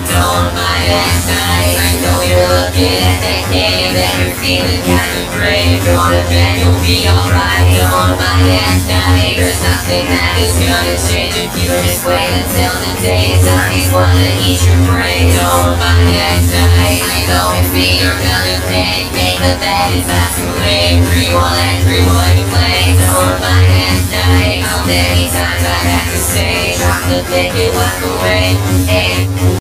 Don't mind that night. I know you're looking at that day, that you're feeling kind of great. Go to bed, you'll be alright. Don't mind that night. There's nothing that is gonna change if you just wait until the daytime. Wanna eat your brain. Don't mind that night. I know if you're gonna pay, but that is not too late. Everyone to play. Don't mind that night. How many times I have to say, drop the pick and walk away. Hey.